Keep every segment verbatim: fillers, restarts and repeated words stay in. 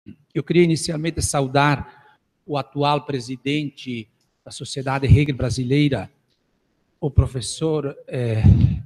Eu queria inicialmente saudar o atual presidente da Sociedade Hegel Brasileira, o professor eh,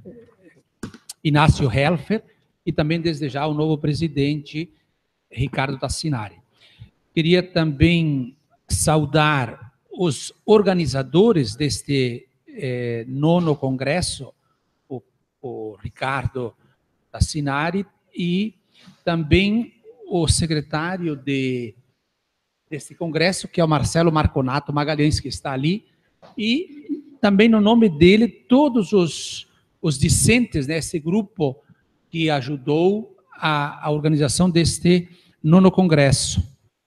Inácio Helfer, e também desejar o novo presidente, Ricardo Tassinari. Queria também saudar os organizadores deste eh, nono congresso, o, o Ricardo Tassinari, e também o secretário de, deste congresso, que é o Marcelo Marconato Magalhães, que está ali, e também no nome dele, todos os, os discentes, né, esse grupo que ajudou a, a organização deste nono congresso,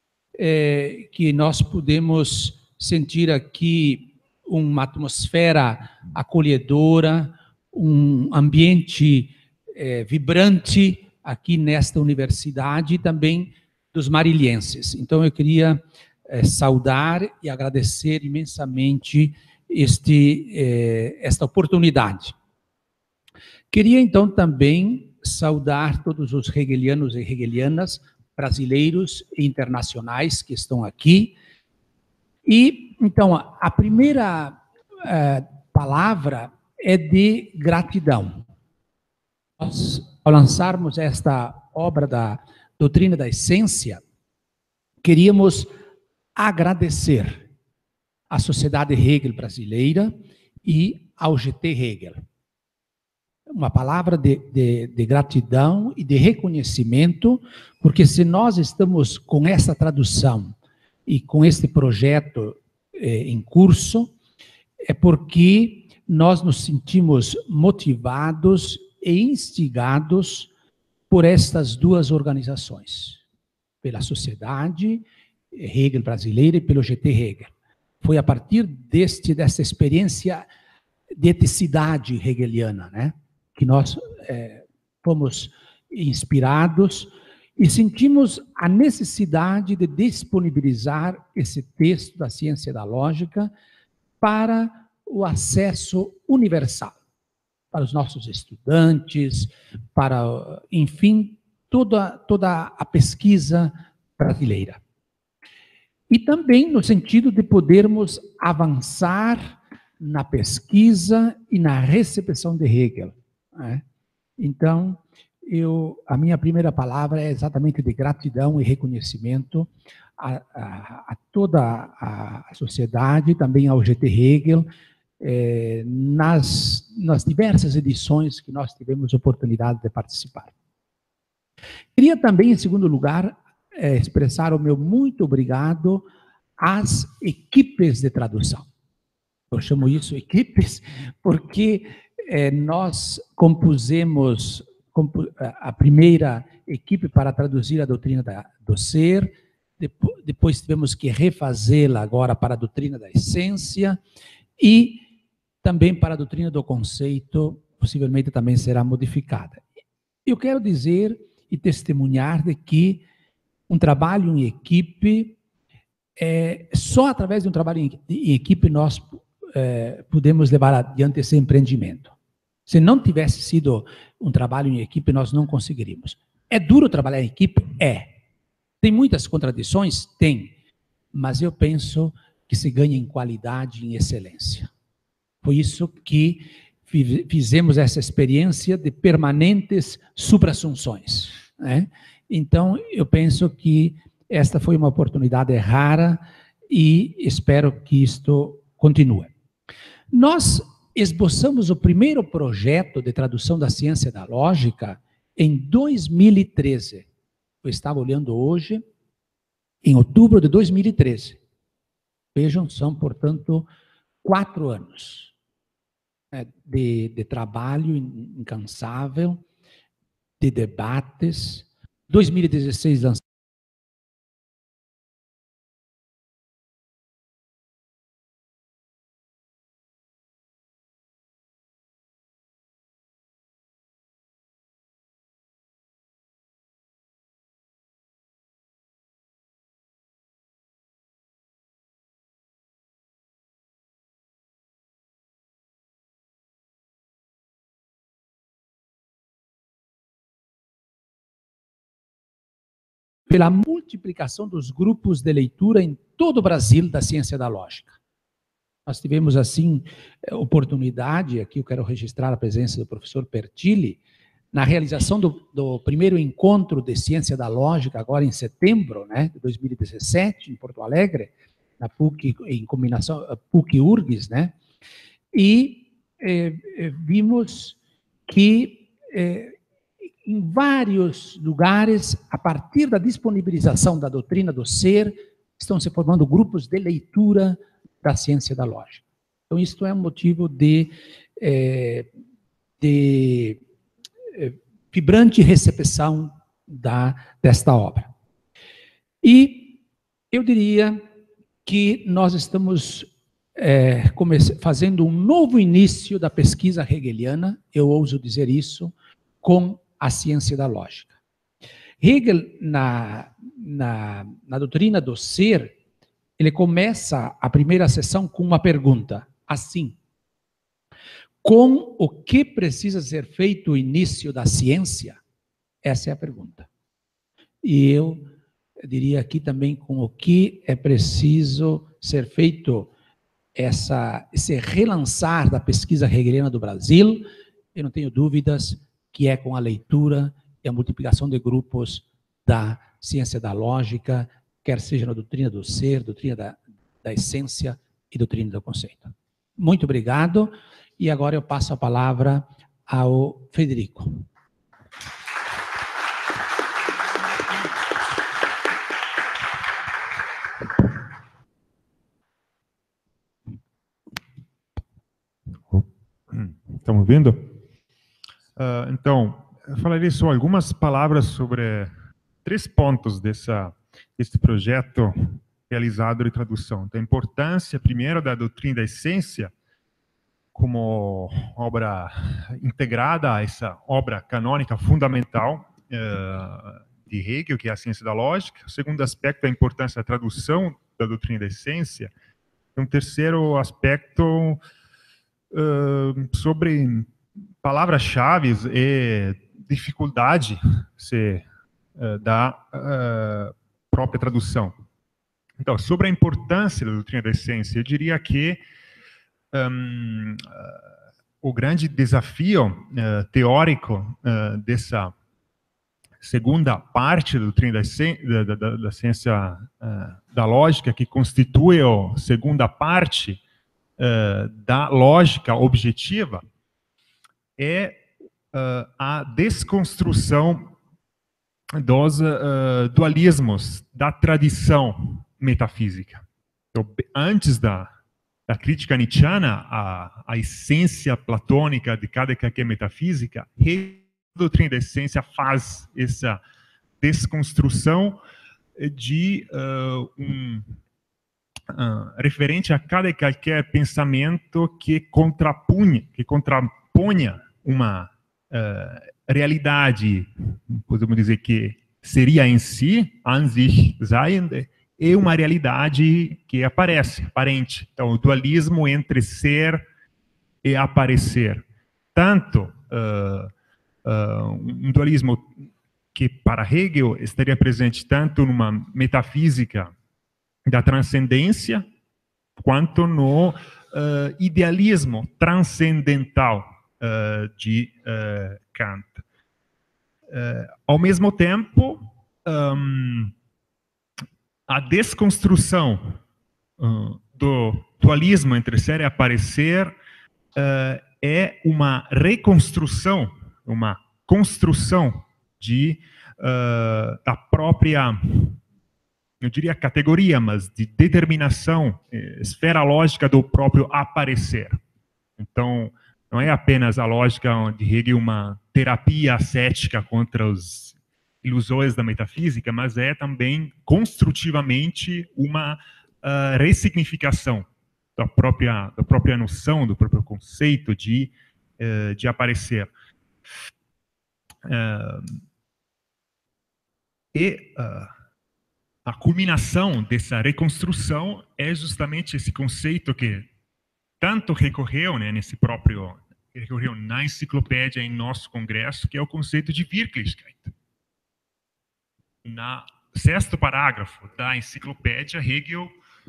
é, que nós pudemos sentir aqui uma atmosfera acolhedora, um ambiente é, vibrante aqui nesta universidade e também dos marilhenses. Então, eu queria é, saudar e agradecer imensamente este, é, esta oportunidade. Queria, então, também saudar todos os hegelianos e hegelianas, brasileiros e internacionais que estão aqui. E, então, a primeira é, palavra é de gratidão. Nós, ao lançarmos esta obra da Doutrina da Essência, queríamos agradecer à Sociedade Hegel Brasileira e ao G T Hegel. Uma palavra de, de, de gratidão e de reconhecimento, porque se nós estamos com essa tradução e com este projeto eh, em curso, é porque nós nos sentimos motivados e instigados por estas duas organizações, pela Sociedade Hegel Brasileira e pelo G T Hegel. Foi a partir deste, dessa experiência de eticidade hegeliana, né, que nós é, fomos inspirados e sentimos a necessidade de disponibilizar esse texto da ciência da lógica para o acesso universal, para os nossos estudantes, para, enfim, toda, toda a pesquisa brasileira. E também no sentido de podermos avançar na pesquisa e na recepção de Hegel. Né? Então, eu, a minha primeira palavra é exatamente de gratidão e reconhecimento a, a, a toda a, a sociedade, também ao G T Hegel, eh, nas, nas diversas edições que nós tivemos oportunidade de participar. Queria também, em segundo lugar, eh, expressar o meu muito obrigado às equipes de tradução. Eu chamo isso equipes porque eh, nós compusemos compu a primeira equipe para traduzir a doutrina da, do ser, depois, depois tivemos que refazê-la agora para a doutrina da essência e também para a doutrina do conceito, possivelmente também será modificada. Eu quero dizer e testemunhar de que um trabalho em equipe, é, só através de um trabalho em, em equipe nós é, podemos levar adiante esse empreendimento. Se não tivesse sido um trabalho em equipe, nós não conseguiríamos. É duro trabalhar em equipe? É. Tem muitas contradições? Tem. Mas eu penso que se ganha em qualidade e em excelência. Foi isso que fizemos essa experiência de permanentes suprassunções, né? Então, eu penso que esta foi uma oportunidade rara e espero que isto continue. Nós esboçamos o primeiro projeto de tradução da ciência da lógica em dois mil e treze. Eu estava olhando hoje, em outubro de dois mil e treze. Vejam, são, portanto, quatro anos né, de, de trabalho incansável, de debates. dois mil e dezesseis lançamos pela multiplicação dos grupos de leitura em todo o Brasil da ciência da lógica. Nós tivemos, assim, oportunidade, aqui eu quero registrar a presença do professor Pertilli, na realização do, do primeiro encontro de ciência da lógica, agora em setembro, né, de dois mil e dezessete, em Porto Alegre, na P U C, em combinação P U C-U R G S, né, e eh, vimos que eh, em vários lugares, a partir da disponibilização da doutrina do ser, estão se formando grupos de leitura da ciência da lógica. Então, isto é um motivo de, eh, de eh, vibrante recepção da, desta obra. E eu diria que nós estamos é, fazendo um novo início da pesquisa hegeliana, eu ouso dizer isso, com a ciência da lógica. Hegel, na, na, na doutrina do ser, ele começa a primeira sessão com uma pergunta, assim: com o que precisa ser feito o início da ciência? Essa é a pergunta. E eu diria aqui também com o que é preciso ser feito essa, esse relançar da pesquisa hegeliana do Brasil, eu não tenho dúvidas que é com a leitura e a multiplicação de grupos da ciência da lógica, quer seja na doutrina do ser, doutrina da, da essência e doutrina do conceito. Muito obrigado, e agora eu passo a palavra ao Federico. Estamos vendo? Uh, então, eu falarei só algumas palavras sobre três pontos dessa, desse projeto realizado de tradução. Então, a importância, primeiro, da doutrina da essência, como obra integrada a essa obra canônica fundamental uh, de Hegel, que é a ciência da lógica. O segundo aspecto é a importância da tradução da doutrina da essência. E um terceiro aspecto uh, sobre palavras-chave e dificuldade se, uh, da uh, própria tradução. Então, sobre a importância da doutrina da essência, eu diria que um, uh, o grande desafio uh, teórico uh, dessa segunda parte da doutrina da, da, da, da ciência uh, da lógica, que constitui a segunda parte uh, da lógica objetiva, é uh, a desconstrução dos uh, dualismos da tradição metafísica. Então, antes da, da crítica nietzschiana, a, a essência platônica de cada que é metafísica, a doutrina da essência faz essa desconstrução de uh, um uh, referente a cada e qualquer pensamento que contrapunha, que contraponha uma uh, realidade, podemos dizer que seria em si, an sich seiende, e uma realidade que aparece, aparente. Então, o dualismo entre ser e aparecer. Tanto uh, uh, um dualismo que, para Hegel, estaria presente tanto numa metafísica da transcendência, quanto no uh, idealismo transcendental uh, de uh, Kant. Uh, ao mesmo tempo, um, a desconstrução uh, do dualismo entre ser e aparecer uh, é uma reconstrução, uma construção de, uh, da própria, eu diria categoria, mas de determinação, eh, esfera lógica do próprio aparecer. Então, não é apenas a lógica de Hegel uma terapia ascética contra os ilusões da metafísica, mas é também construtivamente uma uh, ressignificação da própria, da própria noção, do próprio conceito de, uh, de aparecer. Uh, e uh, a culminação dessa reconstrução é justamente esse conceito que tanto recorreu, né, nesse próprio, recorreu na enciclopédia em nosso congresso, que é o conceito de Wirklichkeit. Na sexto parágrafo da enciclopédia, Hegel,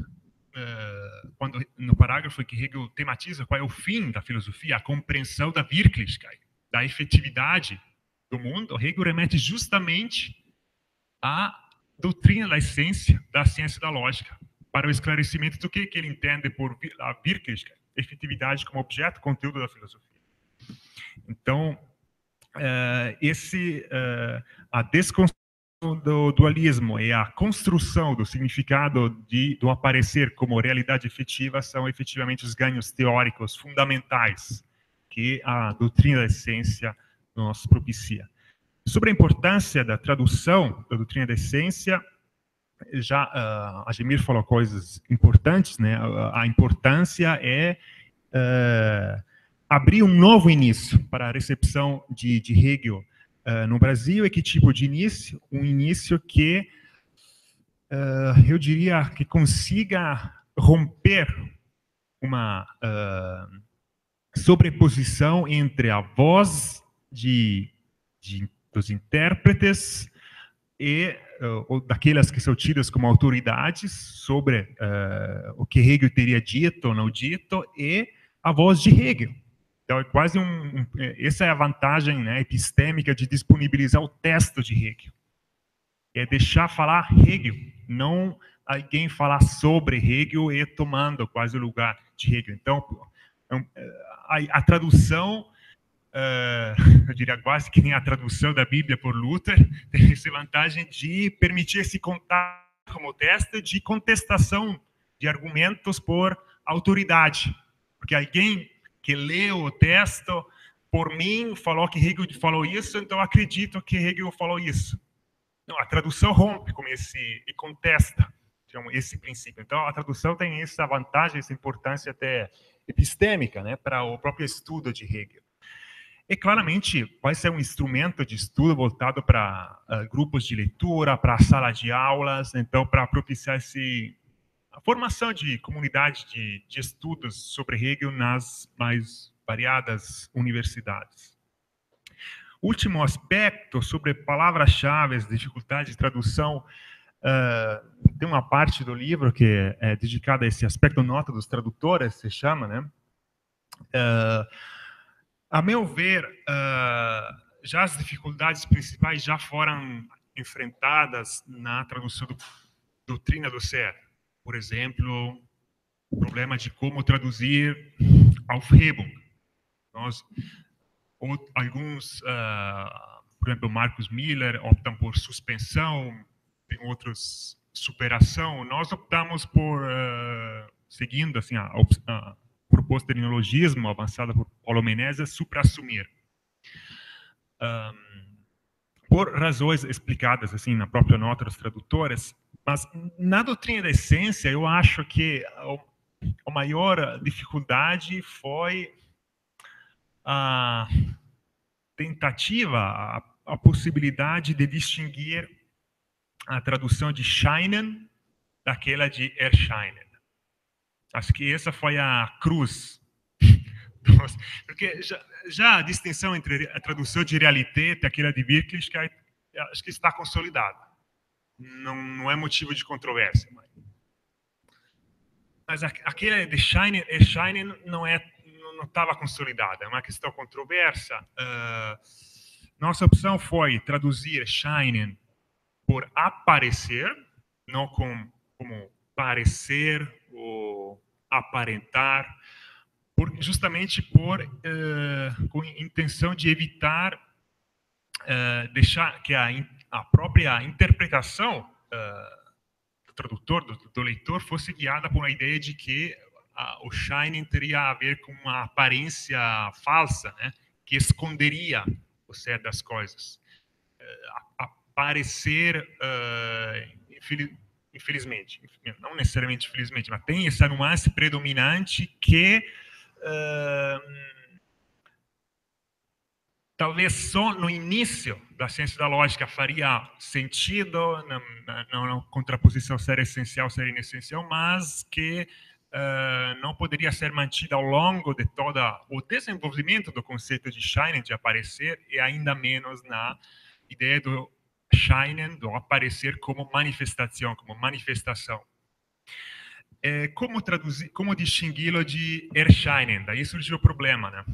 uh, quando, no parágrafo que Hegel tematiza qual é o fim da filosofia, a compreensão da Wirklichkeit, da efetividade do mundo, Hegel remete justamente à doutrina da essência da ciência da lógica, para o esclarecimento do que, que ele entende por a Wirklichkeit, efetividade como objeto, conteúdo da filosofia. Então, uh, esse, uh, a desconstrução do dualismo e a construção do significado de, do aparecer como realidade efetiva são efetivamente os ganhos teóricos fundamentais que a doutrina da essência nos propicia. Sobre a importância da tradução da doutrina da essência, já uh, a Ademir falou coisas importantes, né? A, a importância é uh, abrir um novo início para a recepção de, de Hegel uh, no Brasil. E que tipo de início? Um início que, uh, eu diria, que consiga romper uma uh, sobreposição entre a voz de, de, dos intérpretes e uh, daquelas que são tidas como autoridades sobre uh, o que Hegel teria dito ou não dito, e a voz de Hegel. Então, é quase um, um essa é a vantagem, né, epistêmica de disponibilizar o texto de Hegel. É deixar falar Hegel, não alguém falar sobre Hegel e tomando quase o lugar de Hegel. Então, a, a tradução, uh, eu diria quase que nem a tradução da Bíblia por Luther, tem essa vantagem de permitir esse contato como texto de contestação de argumentos por autoridade. Porque alguém que leu o texto, por mim, falou que Hegel falou isso, então eu acredito que Hegel falou isso. Não, a tradução rompe com esse e contesta então, esse princípio. Então, a tradução tem essa vantagem, essa importância até epistêmica, né, para o próprio estudo de Hegel. E, claramente, vai ser um instrumento de estudo voltado para uh, grupos de leitura, para a sala de aulas, então, para propiciar esse, a formação de comunidade de, de estudos sobre Hegel nas mais variadas universidades. Último aspecto sobre palavras-chave, dificuldade de tradução. Uh, tem uma parte do livro que é, é dedicada a esse aspecto, nota dos tradutores, se chama, né? Uh, a meu ver, uh, já as dificuldades principais já foram enfrentadas na tradução do Doutrina do Ser. Por exemplo, o problema de como traduzir Aufhebung. Nós Ou, alguns, uh, por exemplo, Marcus Miller optam por suspensão, tem outros superação. Nós optamos por, uh, seguindo assim, a, a proposta de neologismo avançada por Paulo Menezes, supra-assumir. Um, por razões explicadas assim na própria nota dos tradutores, mas na doutrina da essência, eu acho que a, a maior dificuldade foi a tentativa, a, a possibilidade de distinguir a tradução de Scheinen daquela de Erscheinen. Acho que essa foi a cruz. Porque já, já a distinção entre a tradução de Realität e aquela de Wirklichkeit, acho que está consolidada. Não, não é motivo de controvérsia. Mas, mas aquela de Scheinen, Erscheinen não é não estava consolidada, é uma questão controversa. Uh, nossa opção foi traduzir Scheinen por aparecer, não com, como parecer ou aparentar, por, justamente por uh, com intenção de evitar uh, deixar que a, a própria interpretação uh, do tradutor, do, do leitor, fosse guiada por uma ideia de que o Scheinen teria a ver com uma aparência falsa, né, que esconderia o ser das coisas. Uh, aparecer, uh, infeliz, infelizmente, não necessariamente infelizmente, mas tem essa nuance predominante que uh, talvez só no início da ciência da lógica faria sentido, na, na, na contraposição ser essencial, ser inessencial, mas que Uh, não poderia ser mantida ao longo de todo o desenvolvimento do conceito de Scheinen, de aparecer, e ainda menos na ideia do erscheinen, ou aparecer como manifestação, como manifestação. É, como traduzir, como distingui-lo de erscheinen? Daí surgiu o problema, né?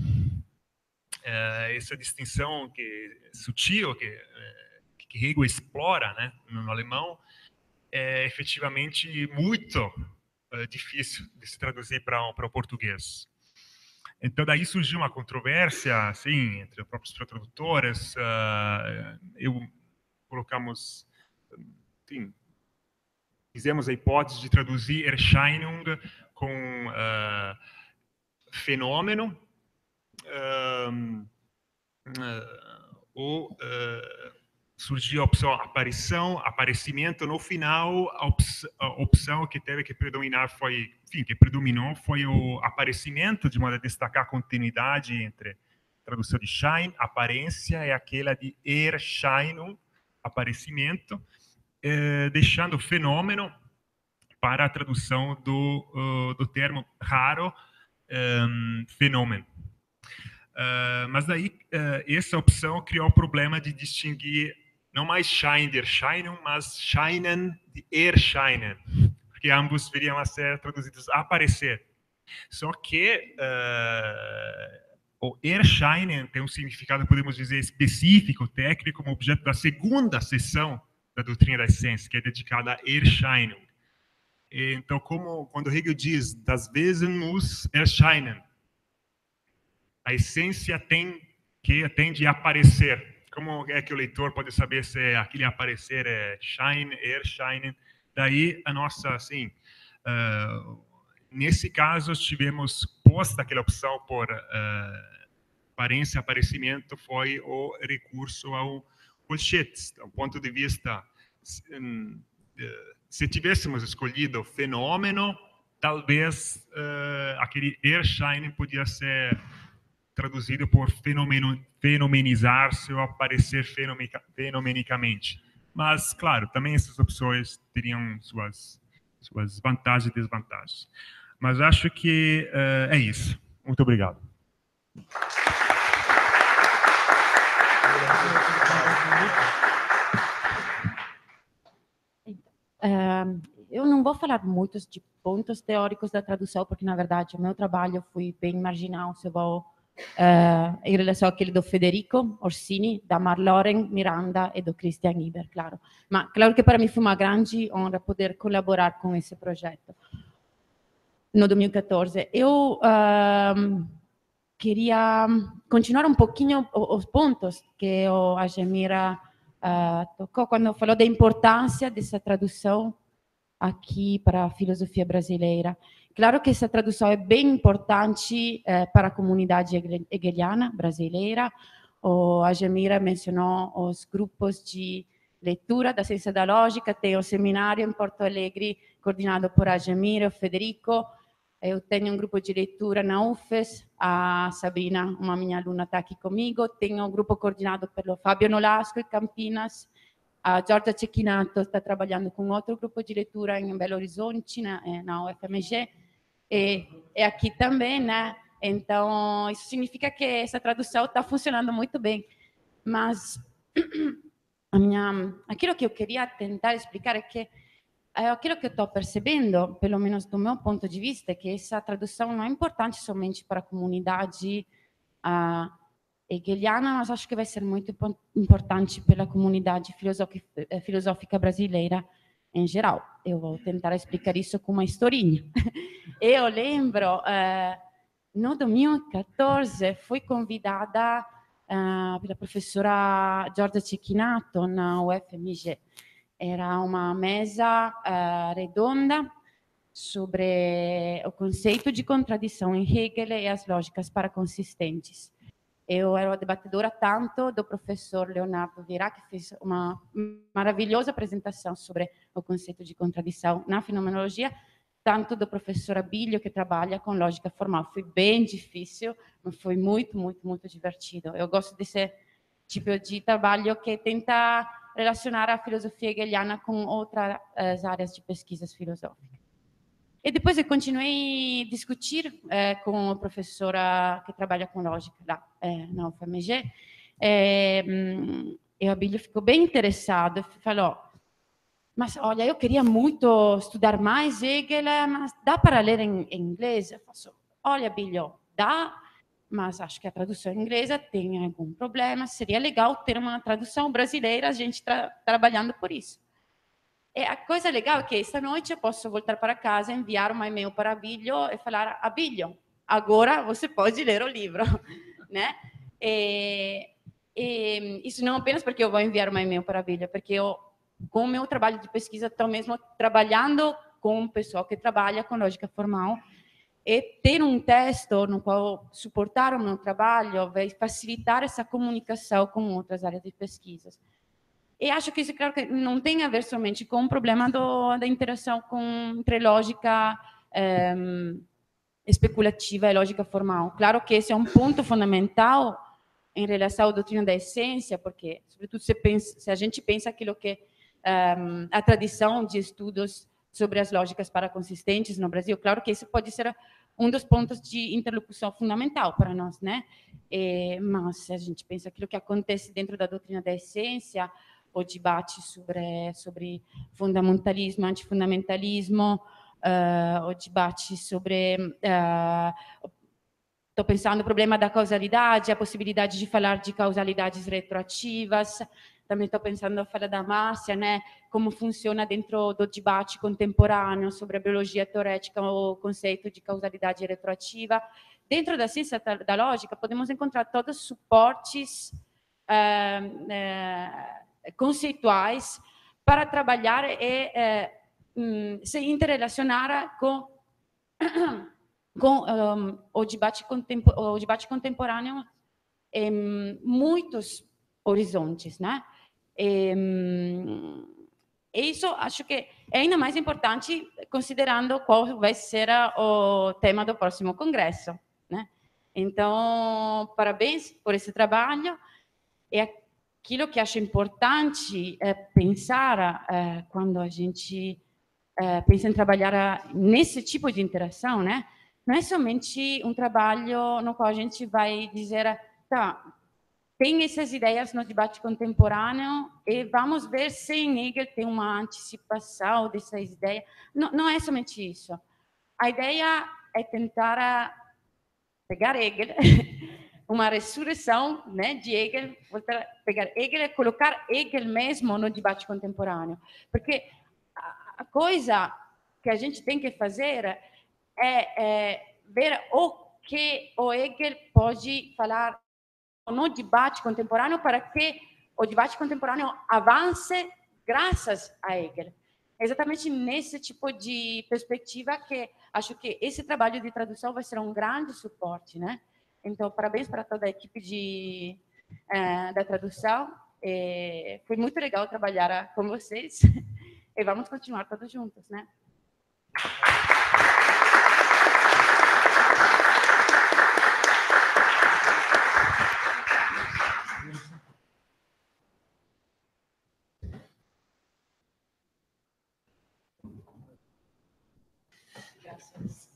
É, essa distinção que sutil que, que Hegel explora, né, no, no alemão, é efetivamente muito uh, difícil de se traduzir para um, para o português. Então, daí surgiu uma controvérsia, assim, entre os próprios tradutores. Uh, eu colocamos, enfim, fizemos a hipótese de traduzir Erscheinung com uh, fenômeno, uh, uh, ou uh, surgiu a opção aparição, aparecimento. No final, a, op a opção que teve que predominar foi, enfim, que predominou foi o aparecimento, de modo a destacar a continuidade entre a tradução de Schein, aparência, e aquela de Erscheinung, aparecimento, eh, deixando o fenômeno para a tradução do, uh, do termo raro, um, fenômeno. Uh, mas daí, uh, essa opção criou o problema de distinguir não mais Schein de Erscheinung, mas Scheinen de Erscheinen, porque ambos viriam a ser traduzidos a aparecer. Só que uh, o Erscheinen tem um significado, podemos dizer, específico, técnico, como objeto da segunda seção da doutrina da essência, que é dedicada a Erscheinung. Então, como quando Hegel diz, das Wesen muss erscheinen, a essência tem que tende a aparecer. Como é que o leitor pode saber se aquele aparecer é Schein, Erscheinen? Daí a nossa, assim, uh, nesse caso tivemos posta aquela opção por uh, aparência, aparecimento, foi o recurso ao Colchet, do ponto de vista um, uh, se tivéssemos escolhido o fenômeno, talvez uh, aquele Erscheinen podia ser traduzido por fenomeno, fenomenizar-se ou aparecer fenomenicamente. Mas, claro, também essas opções teriam suas, suas vantagens e desvantagens. Mas acho que uh, é isso. Muito obrigado. Uh, eu não vou falar muito de pontos teóricos da tradução, porque, na verdade, o meu trabalho foi bem marginal, se eu vou Uh, em relação àquele do Federico Orsini, da Marloren Miranda e do Christian Iber, claro. Mas, claro que para mim foi uma grande honra poder colaborar com esse projeto. No dois mil e quatorze, eu uh, queria continuar um pouquinho os pontos que o Adjemira uh, tocou quando falou da importância dessa tradução aqui para a filosofia brasileira. Claro que essa tradução é bem importante eh, para a comunidade hegeliana brasileira. O Adjemira mencionou os grupos de leitura da ciência da lógica, tem o seminário em Porto Alegre, coordenado por Adjemira e Federico. Eu tenho um grupo de leitura na U F E S, a Sabrina, uma minha aluna, está aqui comigo. Tenho um grupo coordenado pelo Fábio Nolasco, em Campinas. A Giorgia Cecchinato está trabalhando com outro grupo de leitura em Belo Horizonte, na, na U F M G, e, e aqui também, né? Então, isso significa que essa tradução está funcionando muito bem. Mas a minha, aquilo que eu queria tentar explicar é que aquilo que eu estou percebendo, pelo menos do meu ponto de vista, é que essa tradução não é importante somente para a comunidade uh, hegeliana, mas acho que vai ser muito importante pela comunidade filosófica, filosófica brasileira em geral. Eu vou tentar explicar isso com uma historinha. Eu lembro, eh, no dois mil e quatorze, fui convidada eh, pela professora Giorgia Cecchinato na U F M G. Era uma mesa eh, redonda sobre o conceito de contradição em Hegel e as lógicas paraconsistentes. Eu era a debatedora tanto do professor Leonardo Vieira, que fez uma maravilhosa apresentação sobre o conceito de contradição na fenomenologia, tanto do professor Abílio, que trabalha com lógica formal. Foi bem difícil, mas foi muito, muito, muito divertido. Eu gosto desse tipo de trabalho que tenta relacionar a filosofia hegeliana com outras áreas de pesquisas filosóficas. E depois eu continuei a discutir eh, com a professora que trabalha com lógica lá eh, na U F M G, eh, E o Abílio ficou bem interessado, falou, mas olha, eu queria muito estudar mais Hegel, mas dá para ler em, em inglês? Eu faço, olha, Abílio, dá, mas acho que a tradução inglesa tem algum problema, seria legal ter uma tradução brasileira, a gente tra trabalhando por isso. E a coisa legal é que esta noite eu posso voltar para casa, enviar uma e-mail para Abílio e falar, Abílio, agora você pode ler o livro, né? E, e isso não apenas porque eu vou enviar uma e-mail para Abílio, porque eu, com o meu trabalho de pesquisa, estou mesmo trabalhando com um pessoal que trabalha com lógica formal, e ter um texto no qual suportar o meu trabalho vai facilitar essa comunicação com outras áreas de pesquisas. E acho que isso, claro, que não tem a ver somente com o problema do, da interação com, entre lógica eh, especulativa e lógica formal. Claro que esse é um ponto fundamental em relação à doutrina da essência, porque, sobretudo, se, pensa, se a gente pensa aquilo que um, a tradição de estudos sobre as lógicas paraconsistentes no Brasil, claro que isso pode ser um dos pontos de interlocução fundamental para nós, né? E, mas se a gente pensa aquilo que acontece dentro da doutrina da essência, o debate sobre, sobre fundamentalismo, antifundamentalismo, uh, o debate sobre... Estou uh, pensando no problema da causalidade, a possibilidade de falar de causalidades retroativas. Também estou pensando na fala da Márcia, né? Como funciona dentro do debate contemporâneo sobre a biologia teorética o conceito de causalidade retroativa. Dentro da ciência da lógica, podemos encontrar todos os suportes uh, uh, conceituais para trabalhar e uh, um, se interrelacionar com com um, o, debate o debate contemporâneo em muitos horizontes, né? E, e isso acho que é ainda mais importante considerando qual vai ser o tema do próximo congresso, né? Então, parabéns por esse trabalho. E aquilo que acho importante é pensar é, quando a gente é, pensa em trabalhar nesse tipo de interação, né? Não é somente um trabalho no qual a gente vai dizer, tá, tem essas ideias no debate contemporâneo e vamos ver se em Hegel tem uma antecipação dessas ideias. Não, não é somente isso. A ideia é tentar pegar Hegel, uma ressurreição, né, de Hegel, voltar a pegar Hegel e colocar Hegel mesmo no debate contemporâneo. Porque a coisa que a gente tem que fazer é, é ver o que o Hegel pode falar no debate contemporâneo para que o debate contemporâneo avance graças a Hegel. É exatamente nesse tipo de perspectiva que acho que esse trabalho de tradução vai ser um grande suporte, né? Então, parabéns para toda a equipe de, uh, da tradução. E foi muito legal trabalhar com vocês. E vamos continuar todos juntos, né? Graças.